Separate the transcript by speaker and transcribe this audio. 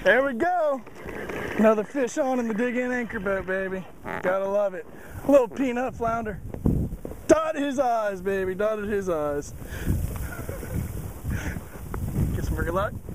Speaker 1: There we go. Another fish on in the dig in anchor boat, baby. Gotta love it. A little peanut flounder. Dotted his eyes, baby. Dotted his eyes. Get some free luck.